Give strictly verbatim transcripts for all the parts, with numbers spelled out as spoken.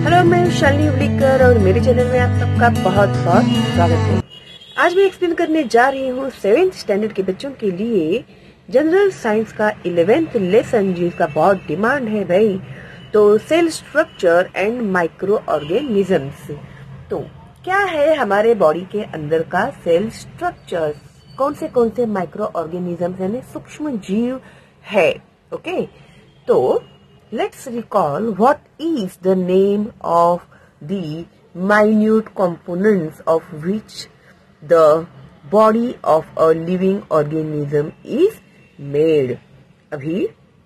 Hello, मैं शालिनी हुबलीकर और मेरे चैनल में आप सबका बहुत बहुत स्वागत है। आज मैं एक्सप्लेन करने जा रही हूँ सेवेंथ स्टैंडर्ड के बच्चों के लिए जनरल साइंस का इलेवेंथ लेसन, जिसका बहुत डिमांड है भाई। तो cell structure and microorganisms. तो क्या है हमारे बॉडी के अंदर का सेल स्ट्रक्चर, कौन से कौन से माइक्रो ऑर्गेनिजम्स यानी सूक्ष्म जीव है। ओके, तो let's recall what is the name of the minute components of which the body of a living organism is made। अभी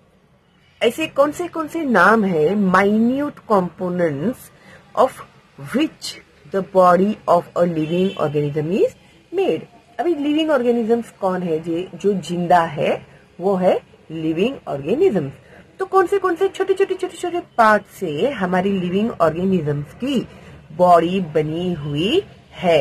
ऐसे कौन से कौन से नाम है minute components of which the body of a living organism is made। अभी living organisms कौन है जी? जो जिंदा है वो है living organisms। तो कौन से कौन से छोटे छोटे छोटे छोटे पार्ट से हमारी लिविंग ऑर्गेनिजम्स की बॉडी बनी हुई है।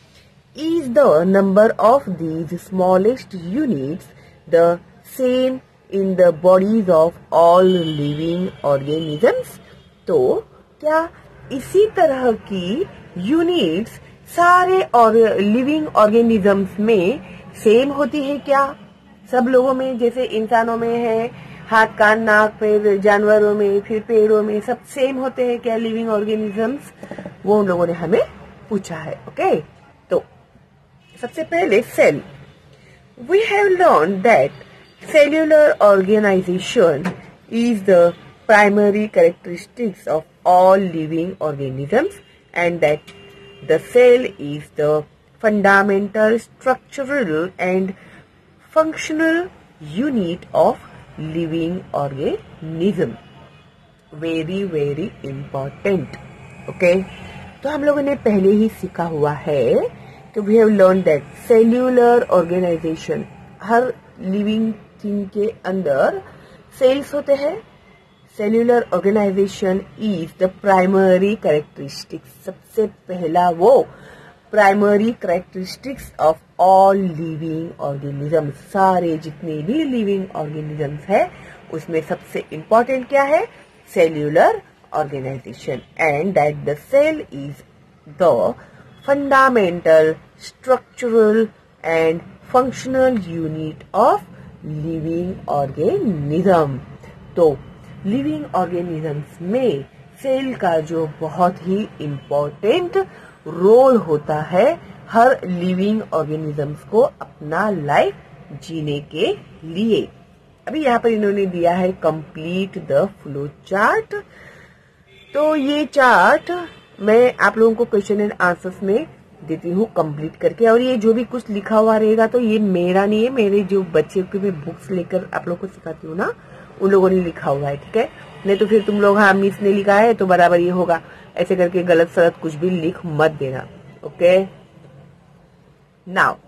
Is the number of these smallest units the same in the bodies of all living organisms. तो क्या इसी तरह की यूनिट्स सारे और लिविंग ऑर्गेनिजम्स में सेम होती है क्या? सब लोगों में, जैसे इंसानों में है हाथ कान नाक, फिर जानवरों में, फिर पेड़ों में, सब सेम होते हैं क्या लिविंग ऑर्गेनिजम्स? वो उन लोगों ने हमें पूछा है। ओके, तो सबसे पहले cell. We have learn that cellular organisation is the primary characteristics of all living organisms and that the cell is the fundamental structural and functional unit of living organism. Very very important. Okay, तो हम लोगों ने पहले ही सीखा हुआ है कि we have learn that cellular organisation, हर लिविंग थिंग के अंदर सेल्स होते हैं। Cellular organisation is the primary characteristics, सबसे पहला वो primary characteristics of all living organisms. सारे जितने भी लिविंग ऑर्गेनिजम्स है उसमें सबसे इंपॉर्टेंट क्या है? Cellular organisation. And that the cell is the fundamental structural and functional unit of living organism. तो लिविंग ऑर्गेनिजम्स में सेल का जो बहुत ही इंपॉर्टेंट रोल होता है हर लिविंग ऑर्गेनिजम्स को अपना लाइफ जीने के लिए। अभी यहाँ पर इन्होंने दिया है कंप्लीट द फ्लो चार्ट। तो ये चार्ट मैं आप लोगों को क्वेश्चन एंड आंसर्स में देती हूँ कंप्लीट करके, और ये जो भी कुछ लिखा हुआ रहेगा तो ये मेरा नहीं है, मेरे जो बच्चे की भी बुक्स लेकर आप लोगों को सिखाती हूँ ना, उन लोगों ने लिखा हुआ है। ठीक है, नहीं तो फिर तुम लोग हाँ मिस ने लिखा है तो बराबर ये होगा, ऐसे करके गलत सलत कुछ भी लिख मत देना। Okay, now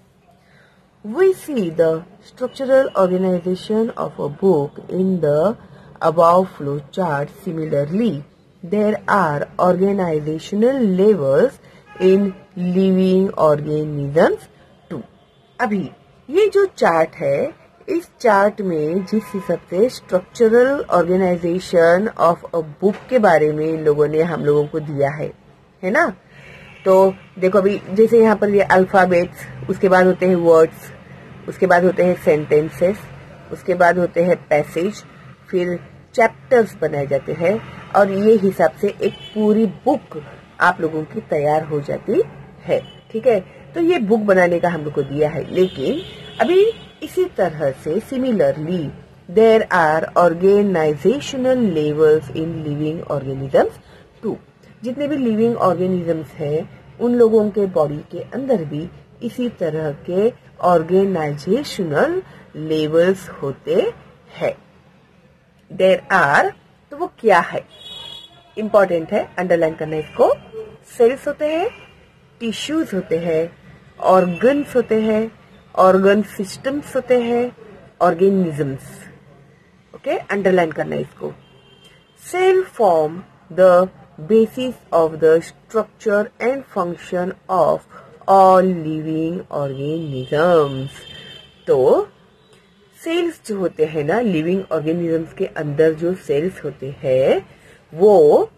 we see the structural organisation of a book in the above flow chart. Similarly there are organisational levels in living organisms too. अभी ये जो चार्ट है, इस चार्ट में जिस हिसाब से structural organisation of a book के बारे में इन लोगों ने हम लोगों को दिया है, है ना। तो देखो अभी जैसे यहाँ पर ये अल्फाबेट्स, उसके बाद होते हैं वर्ड्स, उसके बाद होते हैं सेंटेंसेस, उसके बाद होते हैं पैसेज, फिर चैप्टर्स बनाए जाते हैं, और ये हिसाब से एक पूरी बुक आप लोगों की तैयार हो जाती है। ठीक है, तो ये बुक बनाने का हम लोग को दिया है। लेकिन अभी इसी तरह से similarly there are organisational levels in living organisms too. जितने भी लिविंग ऑर्गेनिजम्स हैं उन लोगों के बॉडी के अंदर भी इसी तरह के ऑर्गेनाइजेशनल लेवल्स होते हैं। देयर आर, तो वो क्या है? इंपॉर्टेंट है, अंडरलाइन करना इसको। सेल्स होते हैं, टिश्यूज होते हैं, ऑर्गन्स होते हैं, ऑर्गन सिस्टम्स होते हैं, ऑर्गेनिजम्स। ओके, अंडरलाइन करना इसको। Cell form the basis of the structure and function of all living organisms. तो सेल्स जो होते हैं ना, लिविंग ऑर्गेनिजम्स के अंदर जो सेल्स होते हैं वो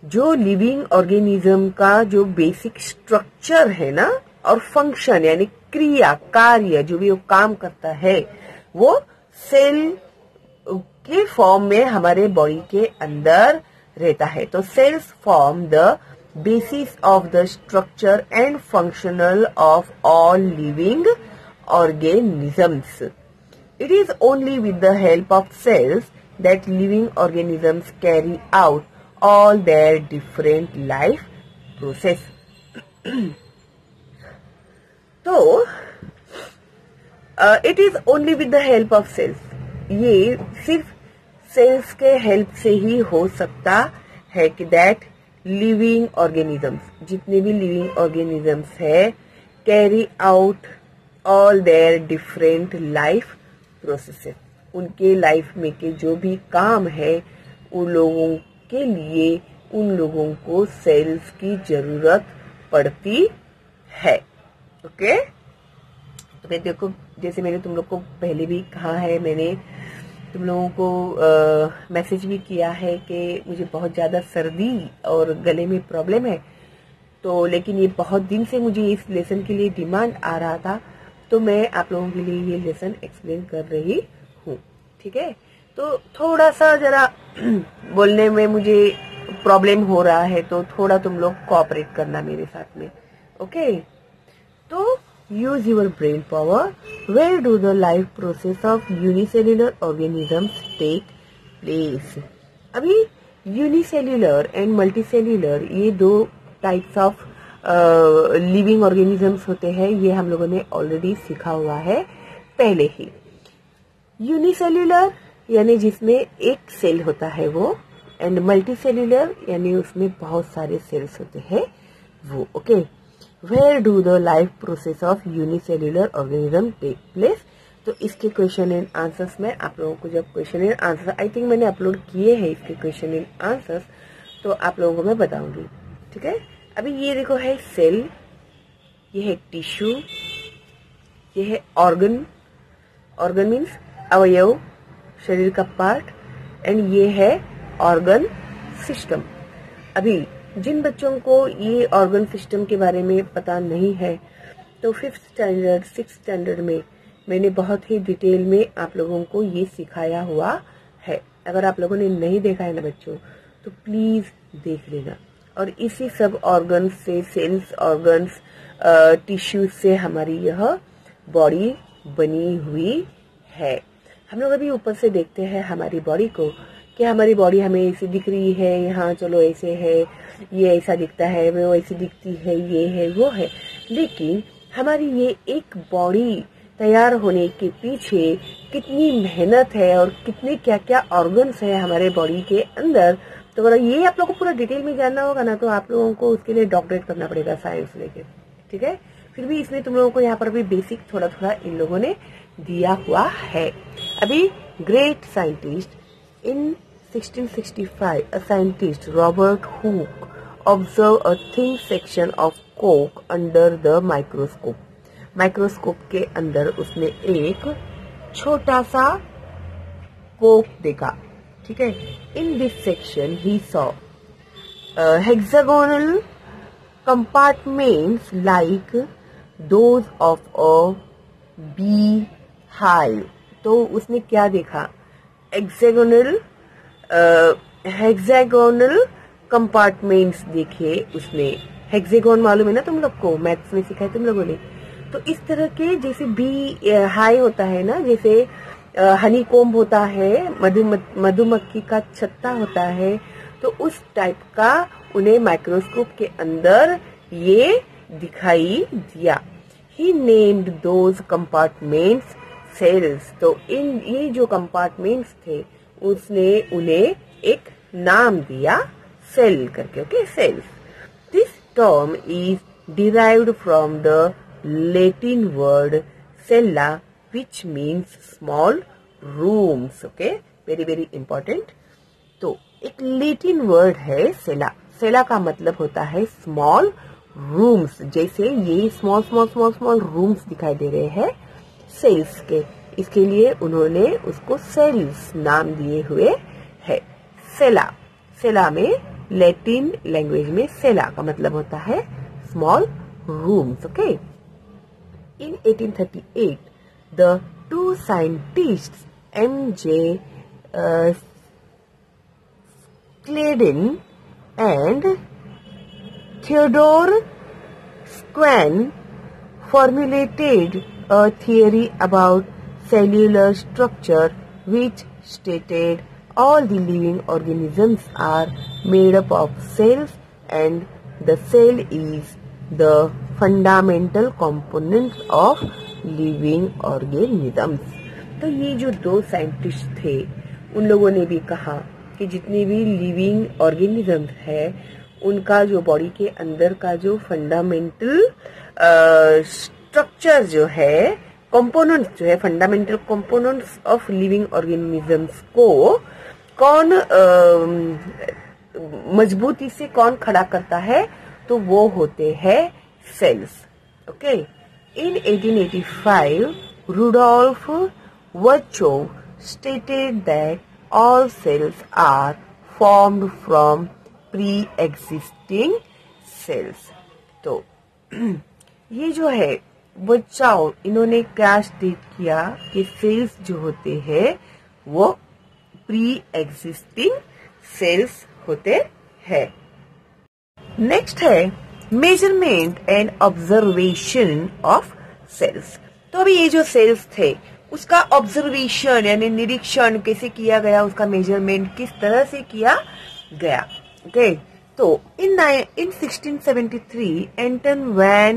जो लिविंग ऑर्गेनिज्म का जो बेसिक स्ट्रक्चर है ना और फंक्शन यानी क्रिया कार्य जो भी वो काम करता है वो सेल के फॉर्म में हमारे बॉडी के अंदर रहता है। तो cells form the basis of the structure and functional of all living organisms. It is only with the help of cells that living organisms carry out all their different life process. तो it is only with the help of cells, ये सिर्फ sales के help से ही हो सकता है कि that living organisms, जितने भी लिविंग ऑर्गेनिजम्स है, carry out all their different life processes, उनके लाइफ में के जो भी काम है उन लोगों के लिए उन लोगों को सेल्स की जरूरत पड़ती है। ओके, तो मैं देखो जैसे मैंने तुम लोग को पहले भी कहा है, मैंने तुम लोगों को मैसेज भी किया है कि मुझे बहुत ज्यादा सर्दी और गले में प्रॉब्लम है, तो लेकिन ये बहुत दिन से मुझे इस लेसन के लिए डिमांड आ रहा था, तो मैं आप लोगों के लिए ये लेसन एक्सप्लेन कर रही हूँ। ठीक है, तो थोड़ा सा जरा बोलने में मुझे प्रॉब्लम हो रहा है, तो थोड़ा तुम लोग कोऑपरेट करना मेरे साथ में। ओके, तो use your brain power. Where do the life process of unicellular organisms take place? अभी unicellular and multicellular ये दो टाइप्स ऑफ लिविंग ऑर्गेनिजम्स होते हैं, ये हम लोगों ने ऑलरेडी सीखा हुआ है पहले ही। यूनिसेल्युलर यानी जिसमें एक सेल होता है वो, एंड मल्टीसेल्युलर यानी उसमें बहुत सारे सेल्स होते हैं वो। Okay, Where do the life process of unicellular organism take place? तो इसके क्वेश्चन एंड आंसर्स में आप लोगों को जब question and answer I think मैंने अपलोड किए हैं इसके क्वेश्चन एंड आंसर्स, तो आप लोगों को मैं बताऊंगी। ठीक है, अभी ये देखो है सेल, ये है टिश्यू, ये है ऑर्गन, ऑर्गन मीन्स अवयव, शरीर का पार्ट, एंड ये है ऑर्गन सिस्टम। अभी जिन बच्चों को ये ऑर्गन सिस्टम के बारे में पता नहीं है, तो फिफ्थ स्टैंडर्ड सिक्स स्टैंडर्ड में मैंने बहुत ही डिटेल में आप लोगों को ये सिखाया हुआ है। अगर आप लोगों ने नहीं देखा है ना बच्चों, तो प्लीज देख लेना। और इसी सब ऑर्गन्स से, सेल्स, ऑर्गन्स, टिश्यूज से हमारी यह बॉडी बनी हुई है। हम लोग अभी ऊपर से देखते हैं हमारी बॉडी को कि हमारी बॉडी हमें ऐसी दिख रही है, यहाँ चलो ऐसे है, ये ऐसा दिखता है, वो ऐसी दिखती है, ये है वो है, लेकिन हमारी ये एक बॉडी तैयार होने के पीछे कितनी मेहनत है और कितने क्या क्या ऑर्गन्स है हमारे बॉडी के अंदर, तो अगर ये आप लोगों को पूरा डिटेल में जानना होगा ना, तो आप लोगों को उसके लिए डॉक्टरेट करना पड़ेगा साइंस लेके। ठीक है, फिर भी इसमें तुम लोगों को यहाँ पर भी बेसिक थोड़ा थोड़ा इन लोगों ने दिया हुआ है। अभी great scientist in sixteen sixty-five, a scientist, Robert Hooke, observed a thin section of coke under the microscope. Microscope के अंदर उसने एक छोटा सा कोक देखा। ठीक है, in this section he saw hexagonal compartments like those of a beehive. तो उसने क्या देखा? hexagonal हेक्सागोनल कंपार्टमेंट्स देखे उसने। हेक्सागोन मालूम है ना तुम लोग को, मैथ्स में सिखाया तुम लोगों ने। तो इस तरह के जैसे बी हाई होता है ना, जैसे हनी कोम्ब होता है, मधुमक्खी का छत्ता होता है, तो उस टाइप का उन्हें माइक्रोस्कोप के अंदर ये दिखाई दिया। He named those compartments cells. तो इन ये जो कंपार्टमेंट्स थे उसने उन्हें एक नाम दिया सेल करके। Okay, cells. This term is derived from the Latin word cella which means small rooms. Okay, very very important. तो एक लैटिन वर्ड है सेला। सेला का मतलब होता है स्मॉल रूम्स। जैसे ये small small small small rooms दिखाई दे रहे हैं सेल्स के, इसके लिए उन्होंने उसको सेल्स नाम दिए हुए है। सेला, सेला में लैटिन लैंग्वेज में सेला का मतलब होता है small rooms. Okay. In eighteen thirty-eight, the two scientists M J uh, Schleiden and Theodore Schwann formulated a theory about cellular structure which stated all the living organisms are made up of cells and the cell is the fundamental component of living organisms. तो ये जो दो scientist थे उन लोगों ने भी कहा कि जितने भी लिविंग ऑर्गेनिजम्स है उनका जो बॉडी के अंदर का जो फंडामेंटल स्ट्रक्चर जो है, कंपोनेंट्स जो है, fundamental components of living organisms को कौन मजबूती से कौन खड़ा करता है, तो वो होते हैं cells. Okay. In eighteen eighty-five, Rudolf Virchow stated that all cells are formed from pre-existing cells. तो ये जो है वर्चाउ, इन्होंने क्या स्टेट किया कि सेल्स जो होते हैं वो प्री एग्जिस्टिंग सेल्स होते हैं. नेक्स्ट है measurement and observation of cells. तो अभी ये जो सेल्स थे उसका ऑब्जर्वेशन यानी निरीक्षण कैसे किया गया, उसका मेजरमेंट किस तरह से किया गया. ओके. तो in in sixteen seventy-three Anton van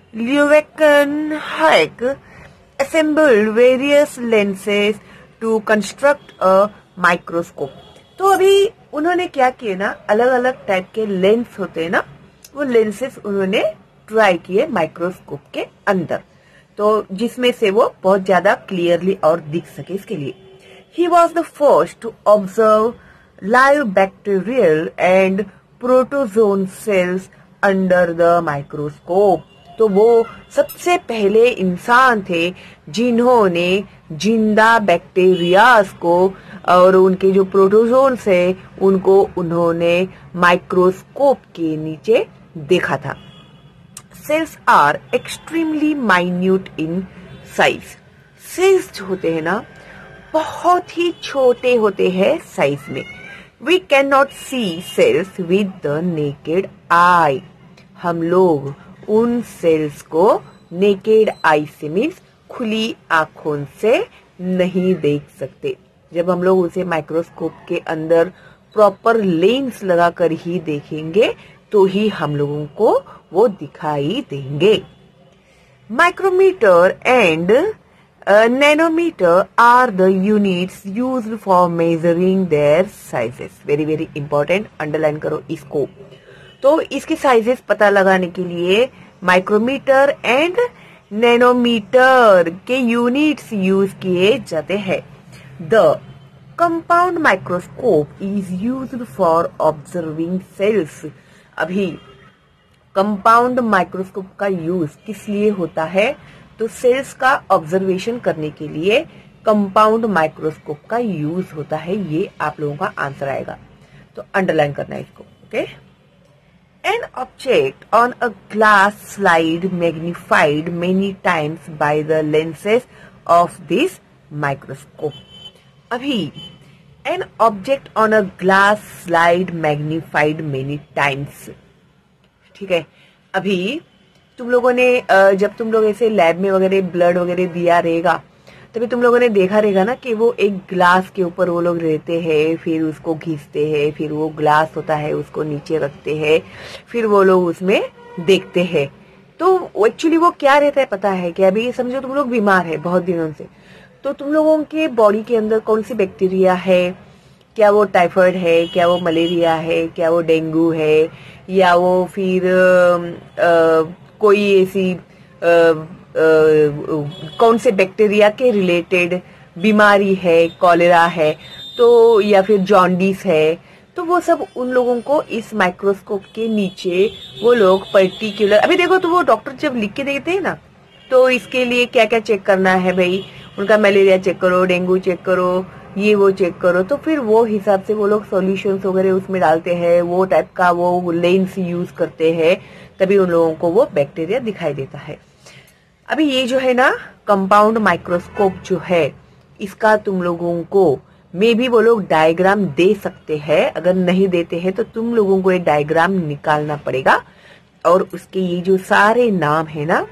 Leeuwenhoek assembled various lenses to construct a microscope. तो अभी उन्होंने क्या किए ना, अलग अलग टाइप के लेंस होते हैं ना, वो लेंसेस उन्होंने ट्राई किए माइक्रोस्कोप के अंदर, तो जिसमें से वो बहुत ज्यादा क्लियरली और दिख सके इसके लिए. He was the first to observe live bacterial and protozoan cells under the microscope. तो वो सबसे पहले इंसान थे जिन्होंने जिंदा बैक्टीरियाज को और उनके जो प्रोटोजोन्स है उनको उन्होंने माइक्रोस्कोप के नीचे देखा था. Cells are extremely minute in size. Cells जो होते हैं ना बहुत ही छोटे होते हैं साइज में. We can not see cells with the naked eye. हम लोग उन सेल्स को नेकेड आई से मीन्स खुली आंखों से नहीं देख सकते. जब हम लोग उसे माइक्रोस्कोप के अंदर प्रॉपर लेंस लगाकर ही देखेंगे तो ही हम लोगों को वो दिखाई देंगे. Micrometre and nanometre are the units used for measuring their sizes. Very very important, underline करो इसको. तो इसके साइजेस पता लगाने के लिए माइक्रोमीटर एंड नैनोमीटर के यूनिट्स यूज किए जाते हैं. The compound microscope is used for observing cells. अभी कंपाउंड माइक्रोस्कोप का यूज किस लिए होता है, तो सेल्स का ऑब्जर्वेशन करने के लिए कंपाउंड माइक्रोस्कोप का यूज होता है. ये आप लोगों का आंसर आएगा, तो अंडरलाइन करना है इसको. Okay. An object on a glass slide magnified many times by the lenses of this microscope. अभी an object on a glass slide magnified many times. ठीक है. अभी तुम लोगों ने जब तुम लोग ऐसे लैब में वगैरह ब्लड वगैरह दिया रहेगा तभी तुम लोगों ने देखा रहेगा ना कि वो एक ग्लास के ऊपर वो लोग रहते हैं, फिर उसको घिसते हैं, फिर वो ग्लास होता है उसको नीचे रखते हैं, फिर वो लोग उसमें देखते हैं. तो एक्चुअली वो क्या रहता है पता है कि अभी समझो तुम लोग बीमार है बहुत दिनों से, तो तुम लोगों के बॉडी के अंदर कौन सी बैक्टीरिया है, क्या वो टाइफाइड है, क्या वो मलेरिया है, क्या वो डेंगू है, या वो फिर आ, आ, कोई ऐसी आ, Uh, कौन से बैक्टीरिया के रिलेटेड बीमारी है, कॉलेरा है, तो या फिर जॉन्डिस है, तो वो सब उन लोगों को इस माइक्रोस्कोप के नीचे वो लोग पर्टिकुलर. अभी देखो तो वो डॉक्टर जब लिख के देते हैं ना, तो इसके लिए क्या क्या चेक करना है भाई, उनका मलेरिया चेक करो, डेंगू चेक करो, ये वो चेक करो, तो फिर वो हिसाब से वो लोग सॉल्यूशंस वगैरह उसमें डालते हैं, वो टाइप का वो लेंस यूज करते हैं, तभी उन लोगों को वो बैक्टीरिया दिखाई देता है। अभी ये जो है ना कंपाउंड माइक्रोस्कोप जो है, इसका तुम लोगों को मे भी वो लोग डायग्राम दे सकते हैं, अगर नहीं देते हैं तो तुम लोगों को ये डायग्राम निकालना पड़ेगा और उसके ये जो सारे नाम है ना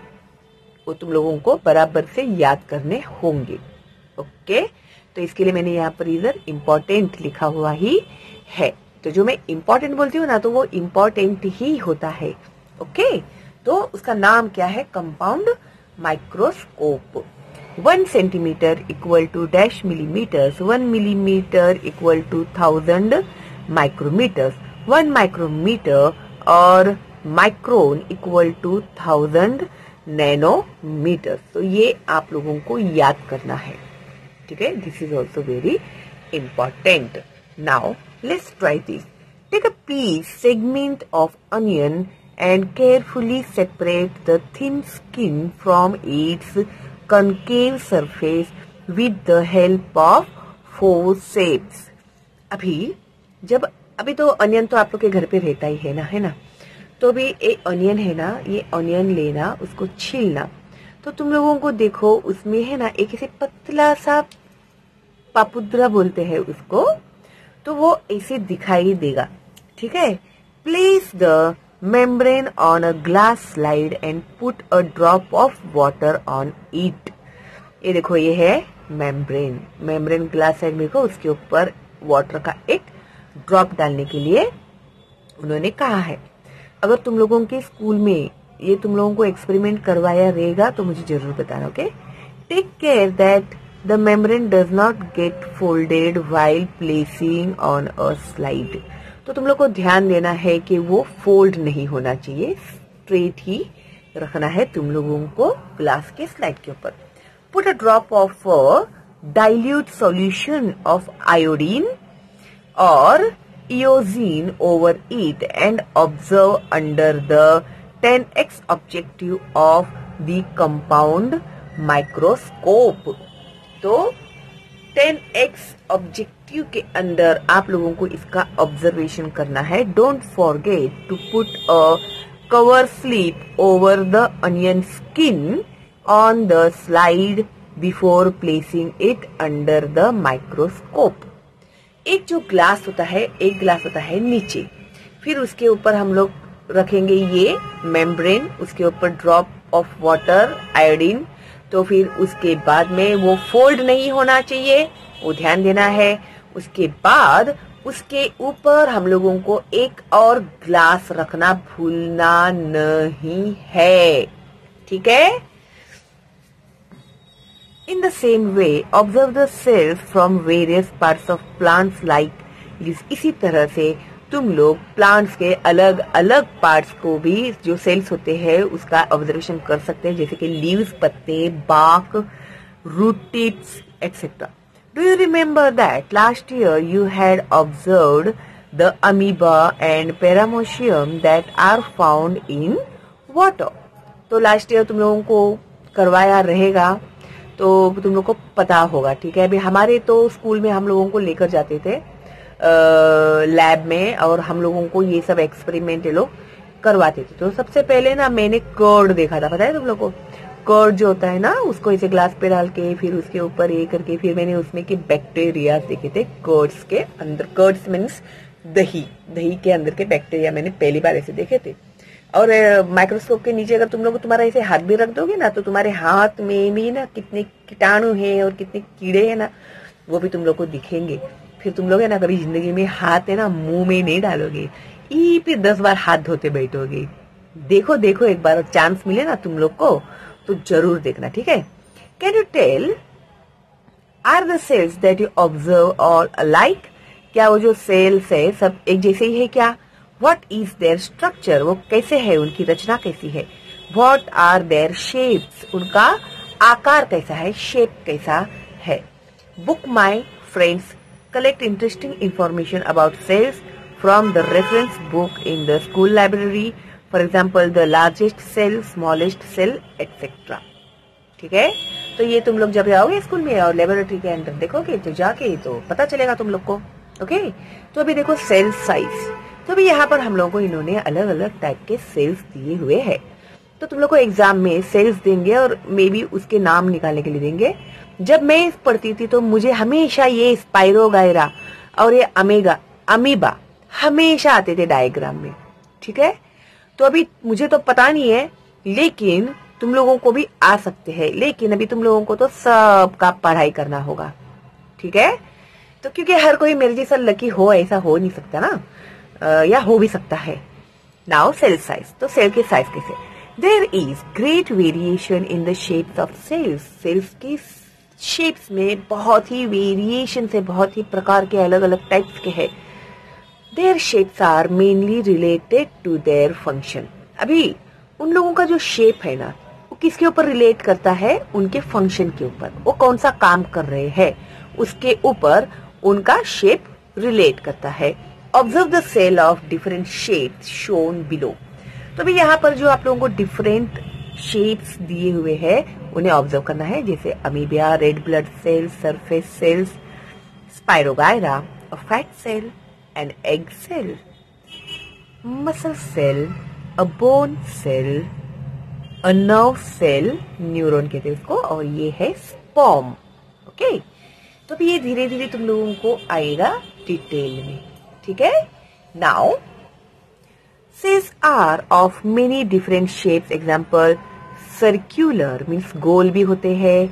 वो तुम लोगों को बराबर से याद करने होंगे। ओके, तो इसके लिए मैंने यहाँ पर इधर इम्पोर्टेंट लिखा हुआ ही है। तो जो मैं इम्पोर्टेंट बोलती हूँ ना तो वो इम्पोर्टेंट ही होता है। ओके, तो उसका नाम क्या है? Compound microscope. One centimetre equal to dash millimetres, one millimetre equal to thousand micrometres, one micrometre और micron equal to thousand nanometre. तो ये आप लोगों को याद करना है, ठीक है? This is also very important. Now let's try this. Take a piece segment of onion and carefully separate the thin skin from its concave surface with the help of forceps। अभी जब अभी तो अनियन तो आप लोग के घर पे रहता ही है ना, है ना? तो अभी एक अनियन है ना, ये अनियन लेना, उसको छीलना, तो तुम लोगों को देखो उसमें है ना एक ऐसे पतला सा पापुद्रा बोलते हैं उसको, तो वो ऐसे दिखाई देगा, ठीक है? Place the membrane on a glass slide and put a drop of water on it। ये देखो ये है membrane, membrane glass slide में को उसके ऊपर वाटर का एक ड्रॉप डालने के लिए उन्होंने कहा है। अगर तुम लोगों के स्कूल में ये तुम लोगों को एक्सपेरिमेंट करवाया रहेगा तो मुझे जरूर बताना। Okay, take care that the membrane does not get folded while placing on a slide। तो तुम लोग को ध्यान देना है कि वो फोल्ड नहीं होना चाहिए, स्ट्रेट ही रखना है तुम लोगों को ग्लास के स्लाइड के ऊपर। Put a drop of dilute solution of iodine और eosin over it and observe under the ten X objective of the compound microscope. तो टेन एक्स ऑब्जेक्टिव के अंदर आप लोगों को इसका ऑब्जर्वेशन करना है। Don't forget to put a cover slip over the onion skin on the slide before placing it under the microscope. एक जो ग्लास होता है, एक ग्लास होता है नीचे, फिर उसके ऊपर हम लोग रखेंगे ये मेम्ब्रेन, उसके ऊपर ड्रॉप ऑफ वाटर आयोडीन। तो फिर उसके बाद में वो फोल्ड नहीं होना चाहिए, वो ध्यान देना है। उसके बाद उसके ऊपर हम लोगों को एक और ग्लास रखना भूलना नहीं है, ठीक है? In the same way, observe the cells from various parts of plants like leaves। इसी तरह से तुम लोग प्लांट्स के अलग अलग पार्ट्स को भी, जो सेल्स होते हैं, उसका ऑब्जर्वेशन कर सकते हैं, जैसे कि लीव्स, पत्ते, bark, root tips, et cetera। Do you remember that last year you had observed the amoeba and paramecium that are found in water? तो लास्ट ईयर तुम लोगों को करवाया रहेगा तो तुम लोग को पता होगा, ठीक है? अभी हमारे तो स्कूल में हम लोगों को लेकर जाते थे लैब में और हम लोगों को ये सब एक्सपेरिमेंट ये लोग करवाते थे। तो सबसे पहले ना मैंने कर्ड देखा था, पता है तुम लोग को? कर्ड जो होता है ना, उसको इसे ग्लास पे डाल के फिर उसके ऊपर ये करके फिर मैंने उसमें के बैक्टीरिया देखे थे कर्ड्स के अंदर। कर्ड्स मीन्स दही, दही के अंदर के बैक्टीरिया मैंने पहली बार ऐसे देखे थे। और माइक्रोस्कोप के नीचे अगर तुम लोग तुम्हारा ऐसे हाथ भी रख दोगे ना तो तुम्हारे हाथ में भी ना कितने कीटाणु हैं और कितने कीड़े हैं ना, वो भी तुम लोग को दिखेंगे। फिर तुम लोग है ना कभी जिंदगी में हाथ है ना मुंह में नहीं डालोगे, ई फिर दस बार हाथ धोते बैठोगे। देखो देखो एक बार चांस मिले ना तुम लोग को तो जरूर देखना, ठीक है? Can you tell are the cells that you observe all alike? क्या वो जो सेल्स है सब एक जैसे ही है क्या? What is their structure? वो कैसे है, उनकी रचना कैसी है? What are their shapes? उनका आकार कैसा है, शेप कैसा है? Book my friends, collect interesting information about cells from the reference book in the school library. For example, the largest cell, smallest cell, et cetera. ठीक है? तो ये तुम लोग जब जाओगे स्कूल में और लेबोरेटरी के अंदर देखोगे तो जाके तो पता चलेगा तुम लोग को। ओके, तो अभी देखो सेल साइज। तो अभी यहाँ पर हम लोगों को इन्होंने अलग अलग टाइप के सेल्स दिए हुए हैं। तो तुम लोग को एग्जाम में सेल्स देंगे और मे बी उसके नाम निकालने के लिए देंगे। जब मैं पढ़ती थी तो मुझे हमेशा ये स्पाइरोगायरा और ये अमेगा अमीबा हमेशा आते थे डायग्राम में। ठीक है, तो अभी मुझे तो पता नहीं है, लेकिन तुम लोगों को भी आ सकते हैं, लेकिन अभी तुम लोगों को तो सबका पढ़ाई करना होगा। ठीक है, तो क्योंकि हर कोई मेरे जैसा लकी हो ऐसा हो नहीं सकता ना, आ, या हो भी सकता है। Now cell size. तो सेल के साइज कैसे? There is great variation in the shapes of cells. Cells की शेप्स में बहुत ही वेरिएशन है, बहुत ही प्रकार के अलग अलग टाइप्स के हैं। Their shapes are mainly related to their function. अभी उन लोगों का जो शेप है ना, वो किसके ऊपर रिलेट करता है? उनके फंक्शन के ऊपर। वो कौन सा काम कर रहे हैं उसके ऊपर उनका शेप रिलेट करता है। Observe the cell of different shapes shown below. तो भी यहाँ पर जो आप लोगों को डिफरेंट शेप्स दिए हुए हैं उन्हें ऑब्जर्व करना है, जैसे amoeba, red blood cells, surface cells, spirogyra, a fat cell, an egg cell, muscle cell, a bone cell, a nerve cell, neuron कहते हैं उसको, और ये है स्पर्म। ओके, तो भी ये धीरे धीरे तुम लोगों को आएगा डिटेल में। ठीक है, now cells are of many different shapes. Example circular means गोल भी होते हैं,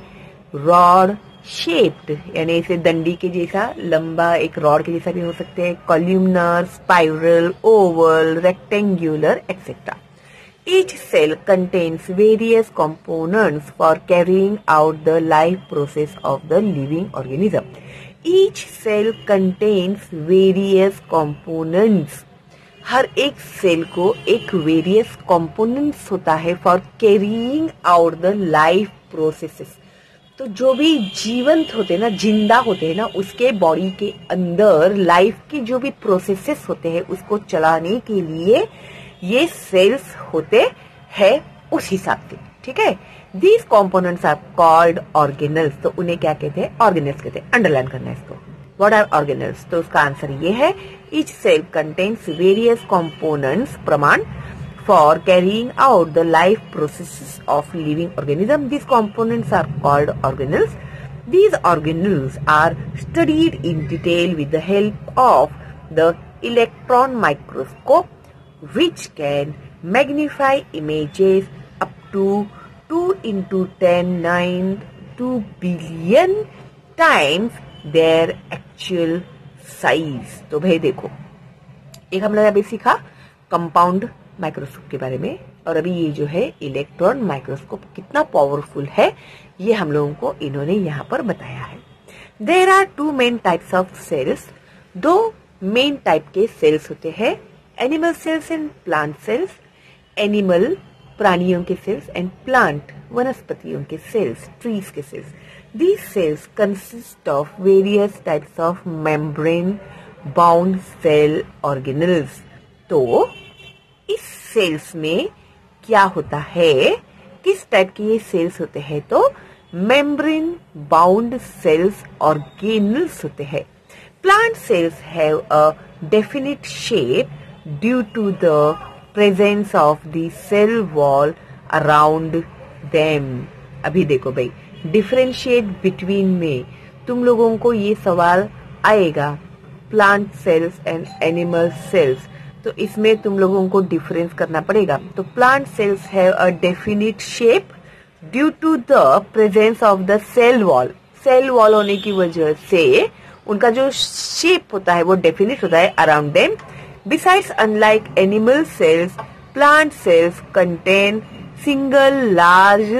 रॉड शेप्ड यानी इसे दंडी के जैसा लंबा एक रॉड के जैसा भी हो सकते हैं, columnar, spiral, oval, rectangular etcetera. Each cell contains various components for carrying out the life process of the living organism. Each cell contains various components. हर एक सेल को एक वेरियस कंपोनेंट्स होता है for carrying out the life processes. तो जो भी जीवंत होते हैं ना, जिंदा होते हैं ना, उसके बॉडी के अंदर लाइफ के जो भी प्रोसेसेस होते हैं उसको चलाने के लिए ये सेल्स होते हैं उस हिसाब से। ठीक है, these components are called organelles. तो उन्हें क्या कहते हैं? ऑर्गेनल्स कहते हैं। अंडरलाइन करना है इसको। What are organelles? तो उसका आंसर ये है, each cell contains various components प्रमाण for carrying out the life processes of living organism. These components are called organelles. These organelles are studied in detail with the help of the electron microscope, which can magnify images up to two into ten nine two billion times their actual size. तो भाई देखो, एक हम लोग अभी सीखा compound microscope के बारे में, और अभी ये जो है इलेक्ट्रॉन माइक्रोस्कोप कितना पावरफुल है ये हम लोगों को इन्होंने यहाँ पर बताया है। There are two main types of cells. दो मेन टाइप के सेल्स होते हैं, animal cells and plant cells. Animal प्राणियों के सेल्स एंड प्लांट वनस्पतियों के सेल्स, ट्रीज के cells. These cells consist of various types of membrane bound cell organelles. तो इस सेल्स में क्या होता है, किस टाइप के ये सेल्स होते हैं? तो मेम्ब्रेन बाउंड सेल्स ऑर्गेनल्स होते हैं। Plant cells have a definite shape due to the presence of the cell wall around them. अभी देखो भाई, डिफरेंशिएट बिटवीन में तुम लोगों को ये सवाल आएगा, plant cells and animal cells. तो इसमें तुम लोगों को डिफरेंस करना पड़ेगा। तो plant cells have a definite shape due to the presence of the cell wall. Cell wall होने की वजह से उनका जो शेप होता है वो डेफिनिट होता है around them. Besides unlike animal cells, plant cells contain single large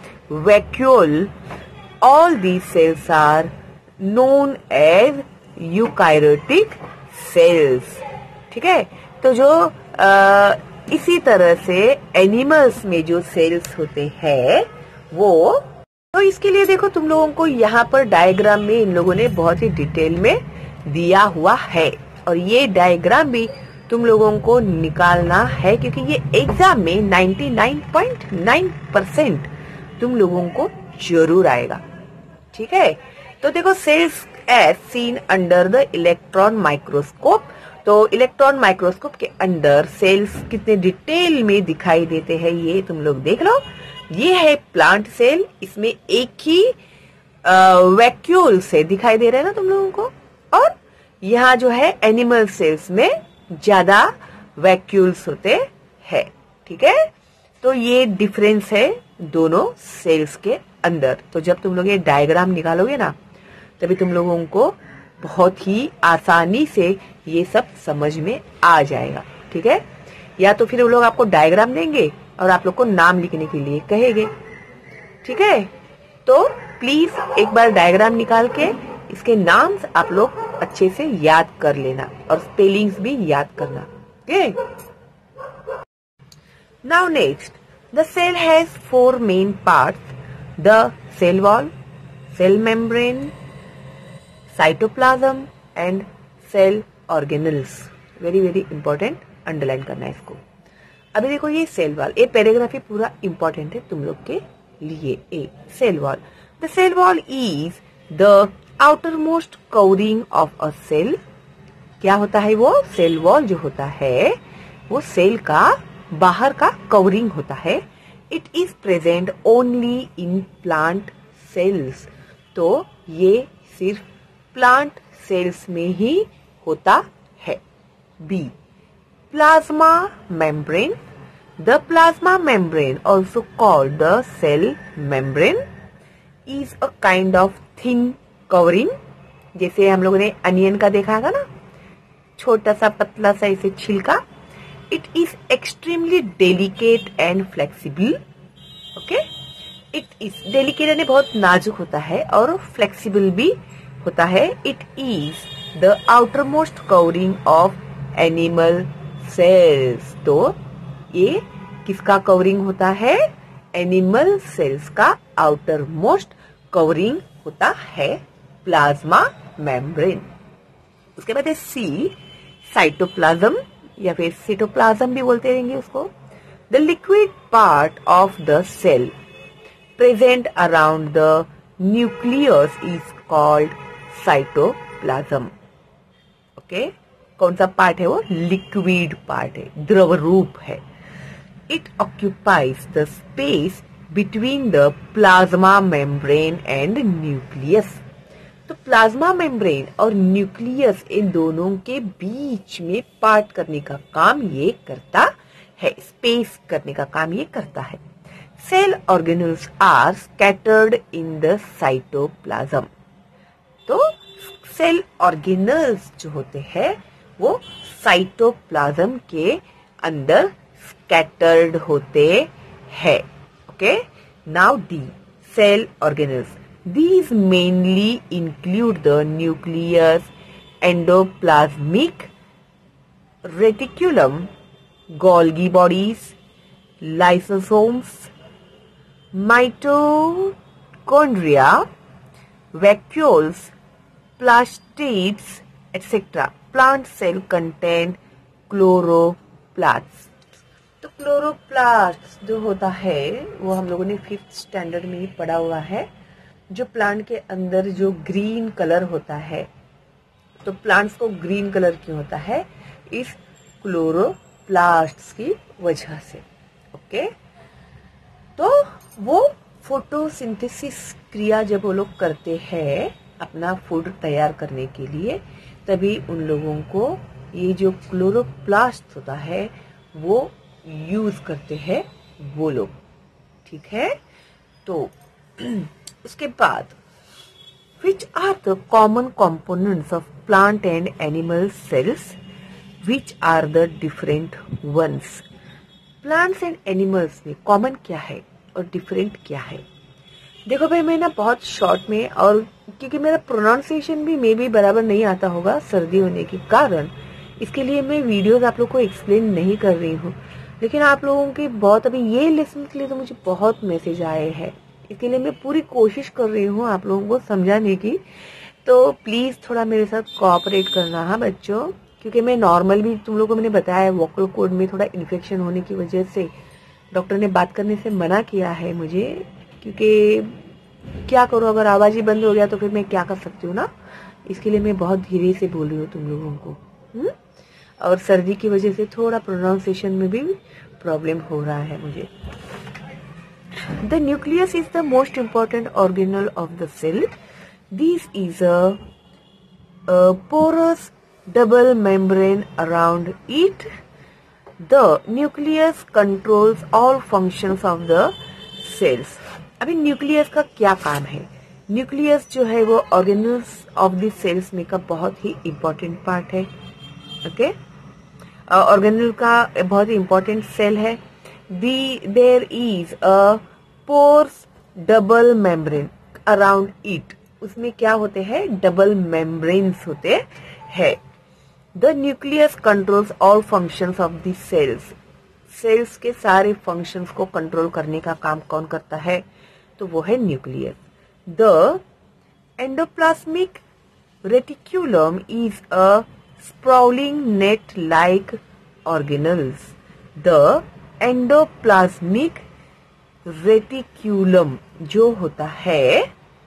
vacuole. All these cells are known as eukaryotic cells. ठीक है, तो जो आ, इसी तरह से एनिमल्स में जो सेल्स होते हैं वो, तो इसके लिए देखो तुम लोगों को यहाँ पर डायग्राम में इन लोगों ने बहुत ही डिटेल में दिया हुआ है, और ये डायग्राम भी तुम लोगों को निकालना है, क्योंकि ये एग्जाम में निन्यानवे पॉइंट नौ परसेंट तुम लोगों को जरूर आएगा। ठीक है, तो देखो cells as seen under the electron microscope. तो इलेक्ट्रॉन माइक्रोस्कोप के अंदर सेल्स कितने डिटेल में दिखाई देते हैं ये तुम लोग देख लो। ये है प्लांट सेल, इसमें एक ही वैक्यूल से दिखाई दे रहा है ना तुम लोगों को, और यहाँ जो है एनिमल सेल्स में ज्यादा वैक्यूल्स होते हैं। ठीक है, तो ये डिफरेंस है दोनों सेल्स के अंदर। तो जब तुम लोग ये डायग्राम निकालोगे ना तभी तुम लोगों को बहुत ही आसानी से ये सब समझ में आ जाएगा। ठीक है, या तो फिर वो लोग आपको डायग्राम देंगे और आप लोग को नाम लिखने के लिए कहेंगे। ठीक है, तो प्लीज एक बार डायग्राम निकाल के इसके नाम आप लोग अच्छे से याद कर लेना और स्पेलिंग्स भी याद करना। Okay, now next, the cell has four main parts, the cell wall, cell membrane, cytoplasm and cell organelles. Very very important, underline करना है इसको। अभी देखो ये सेल वॉल, ये पैराग्राफ पूरा इंपॉर्टेंट है तुम लोग के लिए। A cell wall, the cell wall is the outermost covering of a cell. क्या होता है वो? सेल वॉल जो होता है वो सेल का बाहर का कवरिंग होता है। It is present only in plant cells. तो ये सिर्फ प्लांट सेल्स में ही होता है। B plasma membrane, the plasma membrane also called the cell membrane is a kind of thin covering. जैसे हम लोगों ने अनियन का देखा था ना, छोटा सा पतला सा इसे छिलका। It is extremely delicate and flexible. Okay, it is delicate यानी बहुत नाजुक होता है और फ्लेक्सिबल भी होता है। It is the outermost covering of animal cells. तो ये किसका कवरिंग होता है? एनिमल सेल्स का आउटर मोस्ट कवरिंग होता है प्लाज्मा मेम्ब्रेन। उसके बाद है सी साइटोप्लाज्म या फिर साइटोप्लाज्म भी बोलते रहेंगे उसको। The liquid part of the cell present around the nucleus is called cytoplasm. Okay, कौन सा पार्ट है वो? लिक्विड पार्ट है, द्रव रूप है। It occupies the space between the plasma membrane and nucleus. तो प्लाज्मा मेम्ब्रेन और न्यूक्लियस इन दोनों के बीच में पार्ट करने का काम ये करता है, स्पेस करने का काम ये करता है। Cell organelles are scattered in the cytoplasm. तो सेल ऑर्गेनल्स जो होते हैं वो साइटोप्लाज्म के अंदर स्कैटर्ड होते हैं। Okay, now the cell organelles. These mainly include the nucleus, endoplasmic reticulum, Golgi bodies, lysosomes, mitochondria, vacuoles, plastids, et cetera. Plant cell contain chloroplasts. तो क्लोरोप्लास्ट जो होता है वो हम लोगों ने फिफ्थ स्टैंडर्ड में ही पढ़ा हुआ है। जो प्लांट के अंदर जो ग्रीन कलर होता है, तो प्लांट्स को ग्रीन कलर क्यों होता है? इस क्लोरोप्लास्ट्स की वजह से। ओके, तो वो फोटोसिंथेसिस क्रिया जब वो लोग करते हैं अपना फूड तैयार करने के लिए, तभी उन लोगों को ये जो क्लोरोप्लास्ट होता है वो यूज करते हैं वो लोग। ठीक है, तो उसके बाद which are the common components of plant and animal cells, which are the different ones? Plants and animals में कॉमन क्या है और डिफरेंट क्या है? देखो भाई, मैं ना बहुत शॉर्ट में, और क्योंकि मेरा प्रोनाउंसिएशन भी मे भी बराबर नहीं आता होगा सर्दी होने के कारण, इसके लिए मैं वीडियोस आप लोग को एक्सप्लेन नहीं कर रही हूँ। लेकिन आप लोगों के बहुत अभी ये लेसन के लिए तो मुझे बहुत मैसेज आए हैं, इसके लिए मैं पूरी कोशिश कर रही हूँ आप लोगों को समझाने की। तो प्लीज थोड़ा मेरे साथ कोऑपरेट करना हाँ बच्चों, क्योंकि मैं नॉर्मल भी तुम लोगों को मैंने बताया वोकल कॉर्ड में थोड़ा इन्फेक्शन होने की वजह से डॉक्टर ने बात करने से मना किया है मुझे, क्योंकि क्या करूं, अगर आवाज ही बंद हो गया तो फिर मैं क्या कर सकती हूँ ना, इसके लिए मैं बहुत धीरे से बोल रही हूँ तुम लोगों को। हुँ? और सर्दी की वजह से थोड़ा प्रोनाउंसिएशन में भी प्रॉब्लम हो रहा है मुझे। The nucleus is the most important organelle of the cell. This is a porous double membrane around it. The nucleus controls all functions of the cells. अभी न्यूक्लियस का क्या काम है? न्यूक्लियस जो है वो ऑर्गेनल्स ऑफ द सेल्स में का बहुत ही इंपॉर्टेंट पार्ट है। ओके, ऑर्गेनल का बहुत ही इंपॉर्टेंट सेल है। The there is a porous double membrane around it. उसमें क्या होते हैं? डबल मेम्ब्रेन्स होते हैं। The nucleus controls all functions of the cells. Cells के सारे फंक्शंस को कंट्रोल करने का काम कौन करता है? तो वो है nucleus. The endoplasmic reticulum is a sprawling net like organelles. The endoplasmic reticulum जो होता है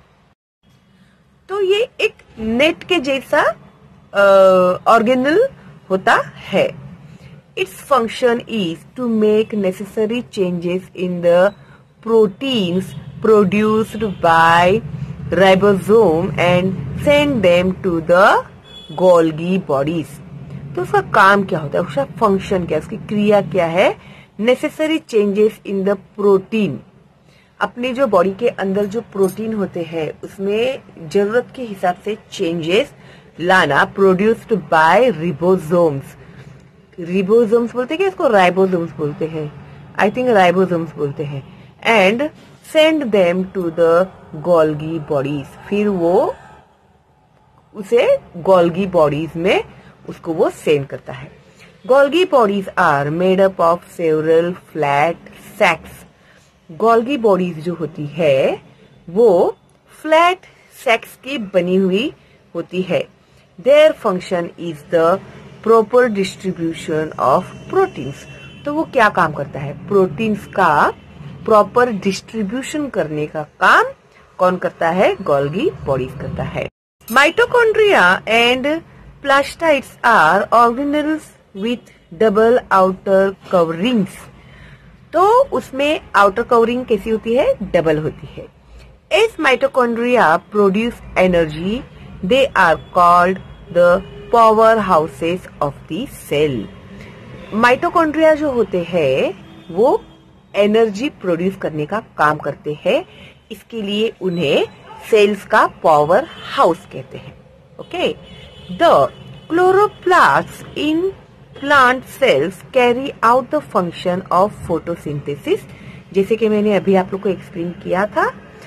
तो ये एक नेट के जैसा ऑर्गेनल uh, होता है। Its function is to make necessary changes in the proteins produced by ribosome and send them to the Golgi bodies. तो उसका काम क्या होता है? उसका फंक्शन क्या है? उसकी क्रिया क्या है? Necessary changes in the protein. अपनी जो बॉडी के अंदर जो प्रोटीन होते हैं उसमें जरूरत के हिसाब से चेंजेस लाना, प्रोड्यूस्ड बाय रिबोसोम्स। रिबोसोम्स बोलते हैं कि इसको राइबोसोम्स बोलते हैं? आई थिंक राइबोसोम्स बोलते हैं। And send them to the Golgi bodies. फिर वो उसे गोल्गी बॉडीज में उसको वो सेंड करता है। Golgi bodies are made up of several flat sacs. Golgi bodies जो होती है वो फ्लैट सैक्स की बनी हुई होती है। Their function is the proper distribution of proteins. तो वो क्या काम करता है? प्रोटीन्स का प्रॉपर डिस्ट्रीब्यूशन करने का काम कौन करता है? गोल्गी बॉडीज करता है। Mitochondria and plastids are organelles with double outer coverings. तो उसमें आउटर कवरिंग कैसी होती है? डबल होती है। As mitochondria produce energy they are called the powerhouses of the cell. Mitochondria जो होते हैं वो एनर्जी प्रोड्यूस करने का काम करते हैं, इसके लिए उन्हें सेल्स का पावर हाउस कहते हैं। Okay, the chloroplast in plant cells carry out the function of photosynthesis. जैसे कि मैंने अभी आप लोग को एक्सप्लेन किया था।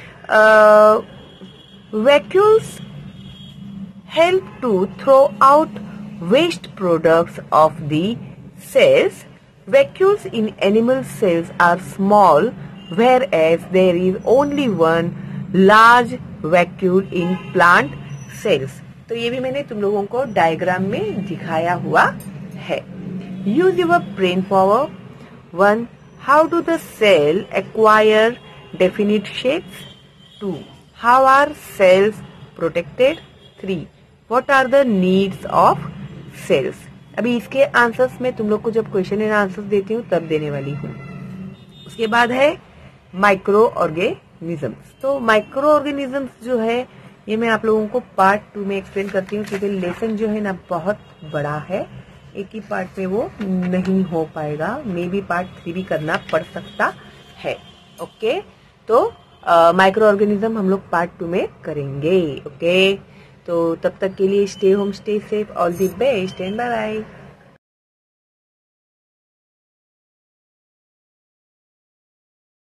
Vacuoles help to throw out waste products of the cells. Vacuoles in animal cells are small whereas there is only one large vacuole in plant cells. तो ये भी मैंने तुम लोगों को डायग्राम में दिखाया हुआ है। Use your brain power. One, how do the cell acquire definite shapes? Two, how are cells protected? Three, what are the needs of cells? अभी इसके आंसर्स में तुम लोग को जब क्वेश्चन एंड आंसर्स देती हूँ तब देने वाली हूँ। उसके बाद है माइक्रो ऑर्गेनिजम्स। तो माइक्रो ऑर्गेनिजम्स जो है ये मैं आप लोगों को पार्ट टू में एक्सप्लेन करती हूँ, क्योंकि लेसन जो है ना बहुत बड़ा है, एक ही पार्ट में वो नहीं हो पाएगा। मे बी पार्ट थ्री भी करना पड़ सकता है। ओके, तो माइक्रो ऑर्गेनिज्म हम लोग पार्ट टू में करेंगे। ओके, तो तब तक के लिए stay home, stay safe, all the best and bye bye.